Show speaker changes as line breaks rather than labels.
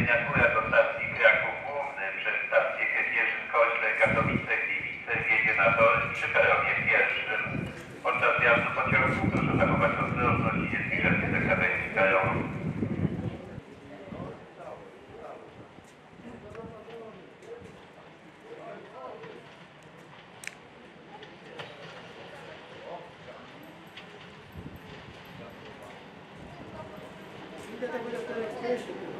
miniatura do stacji Kraków Główny przez stację Kędzierzyn-Koźle, Katowice, Gliwice wjedzie na tor przy peronie pierwszym. Podczas wjazdu pociągu proszę zachować ostrożność i nie zbliżać się do krawędzi peronu.
Idę tego do